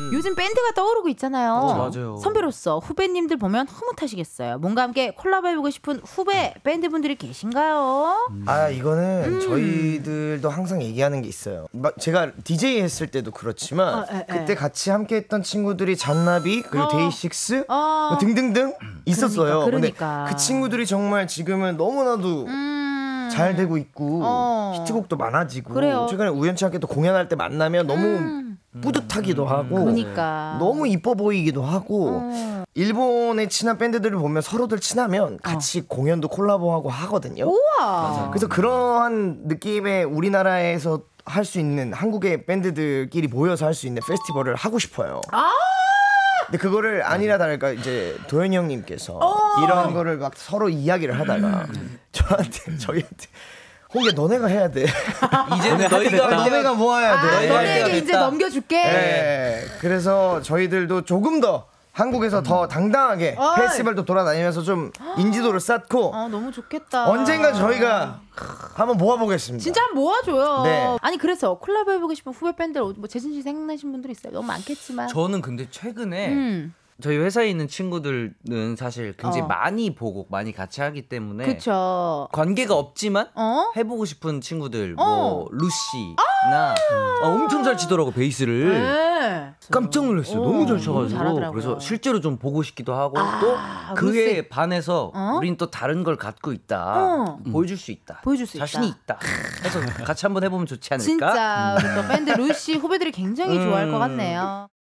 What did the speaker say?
요즘 밴드가 떠오르고 있잖아요. 맞아요. 선배로서 후배님들 보면 흐뭇하시겠어요. 뭔가 함께 콜라보해보고 싶은 후배 밴드분들이 계신가요? 이거는 저희들도 항상 얘기하는 게 있어요. 제가 DJ 했을 때도 그렇지만 그때 같이 함께했던 친구들이 잔나비 그리고 데이식스 뭐 등등등 있었어요. 그러니까. 근데 그 친구들이 정말 지금은 너무나도 잘 되고 있고 히트곡도 많아지고 그래요. 최근에 우연치 않게 또 공연할 때 만나면 너무 뿌듯하기도 하고 그러니까. 너무 이뻐 보이기도 하고 일본의 친한 밴드들을 보면 서로들 친하면 같이 공연도 콜라보하고 하거든요. 우와. 그래서 그러한 느낌의 우리나라에서 할 수 있는 한국의 밴드들끼리 모여서 할 수 있는 페스티벌을 하고 싶어요. 근데 그거를 아니라 다를까 이제 도현이 형님께서 이런 거를 막 서로 이야기를 하다가 저희한테 홍게 너네가 해야 돼. 이제는 너네가 모아야 돼. 너네에게 이제 넘겨줄게. 네. 그래서 저희들도 조금 더 한국에서 더 당당하게 페스티벌도 돌아다니면서 좀 인지도를 쌓고 너무 좋겠다. 언젠가 저희가 한번 모아보겠습니다. 진짜 한번 모아줘요. 네. 아니 그래서 콜라보 해보고 싶은 후배 밴드 뭐 재진 씨 생각나신 분들 있어요? 너무 많겠지만. 저는 근데 최근에 저희 회사에 있는 친구들은 사실 굉장히 많이 보고 많이 같이 하기 때문에 그쵸. 관계가 없지만 해보고 싶은 친구들 뭐 루시나 엄청 잘 치더라고 베이스를. 네. 깜짝 놀랐어요. 너무 잘 쳐가지고. 잘하더라고요. 그래서 실제로 좀 보고 싶기도 하고 또 그에 반해서 우린 또 다른 걸 갖고 있다. 보여줄 수 있다. 보여줄 수 자신이 있다. 그래서 같이 한번 해보면 좋지 않을까? 진짜 우리 또 밴드 루시 후배들이 굉장히 좋아할 것 같네요.